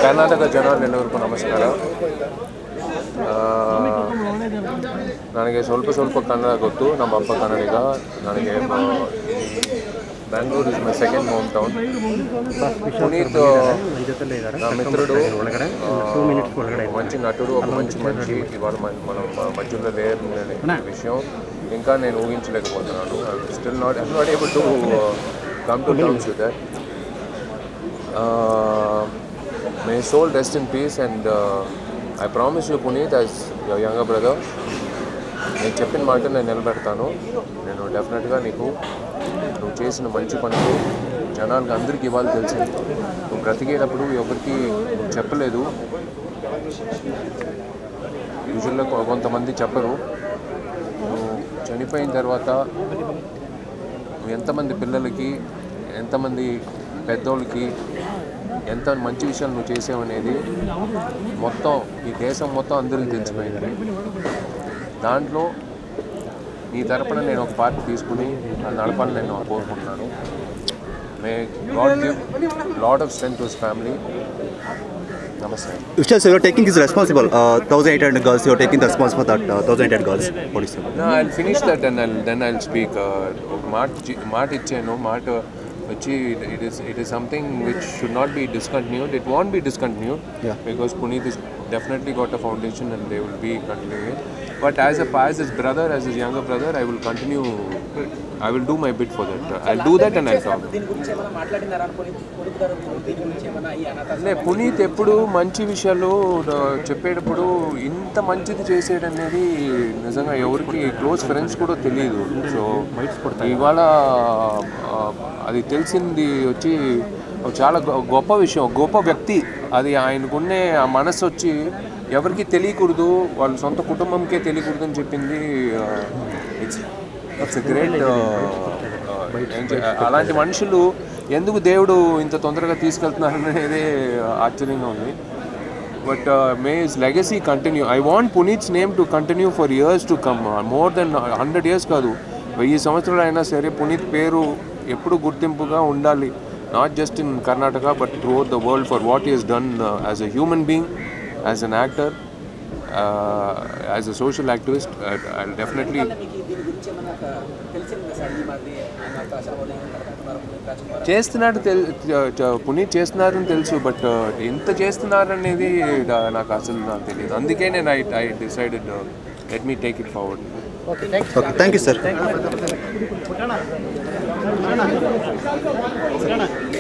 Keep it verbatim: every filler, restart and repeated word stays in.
ಕರ್ನಾಟಕ ಜನರೆಲ್ಲರಿಗೂ ನಮಸ್ಕಾರ. ನನಗೆ ಸ್ವಲ್ಪ ಸ್ವಲ್ಪ ಕನ್ನಡ ಗೊತ್ತು. ನಮ್ಮ ಅಪ್ಪ ಕನ್ನಡಿಗ. ನನಗೆ Bengaluru is my second home town. Puneeth నా మిత్రుడు, మంచి నటుడు, ఒక మంచి మనిషి ఇవాళ మనం మధ్యలో లేరనే విషయం ఇంకా నేను ఊహించలేకపోతున్నాను. Still not I not able to come to terms with that. May his soul rest in peace, and uh, I promise you, Puneet, as your younger brother, నేను చెప్పిన మాట నేను నిలబెడతాను. నేను డెఫినెట్గా నీకు నువ్వు చేసిన మంచి పనులు జనాలకు అందరికీ ఇవ్వాలి తెలిసింది. నువ్వు బ్రతికేటప్పుడు ఎవరికి నువ్వు చెప్పలేదు. యూజువల్గా కొంతమంది చెప్పరు. నువ్వు చనిపోయిన తర్వాత నువ్వు ఎంతమంది పిల్లలకి, ఎంతమంది పెద్దోళ్ళకి ఎంత మంచి విషయాలు నువ్వు చేసావనేది మొత్తం ఈ దేశం మొత్తం అందరికీ తెలిసిపోయింది. దాంట్లో నీ తరపున నేను ఒక పార్ట్ తీసుకుని అది నడపాలని నేను కోరుకుంటున్నాను. May God give lot of strength to his family. నమస్తే. Vishal, so you're taking his responsible uh, one thousand eight hundred girls. You're taking the response for that uh, one thousand eight hundred girls. What do you say? No, I'll finish that and I'll then I'll speak. మాట మాట ఇచ్చాను. మాట వచ్చి it is it is something which should not be discontinued. It won't be discontinued, yeah, because Puneet has definitely got a foundation and they will be continuing it. But as a as his brother, as his younger brother, I will continue. I will do my bit for that. I'll do that and I'll talk. లే పునీత్ ఎప్పుడు మంచి విషయాలు చెప్పేటప్పుడు ఇంత మంచిది చేసేటనేది నిజంగా ఎవరికి close friends కూడా తెలియదు. సో ఇవాళ అది తెలిసింది వచ్చి చాలా గొప్ప విషయం, గొప్ప వ్యక్తి. అది ఆయనకున్నే ఆ మనసు వచ్చి ఎవరికి తెలియకూడదు, వాళ్ళ సొంత కుటుంబంకే తెలియకూడదు అని చెప్పింది. It's it's a great. అలాంటి మనుషులు ఎందుకు దేవుడు ఇంత తొందరగా తీసుకెళ్తున్నారు అనేది ఆశ్చర్యంగా ఉంది. But may his legacy continue. I want Puneeth's name to continue for years to come. More than hundred years కాదు, వెయ్యి సంవత్సరాలు అయినా సరే పునీత్ పేరు ఎప్పుడు గుర్తింపుగా ఉండాలి. Not just in Karnataka but throughout the world for what he has done as a human being, as an actor, as a social activist. I definitely చేస్తున్నాడు తెల్ పునీత్ చేస్తున్నారని తెలుసు. బట్ ఎంత చేస్తున్నారనేది నాకు అసలు నాకు తెలియదు. అందుకే నేను I I decided let me take it forward. Okay, thank you, sir.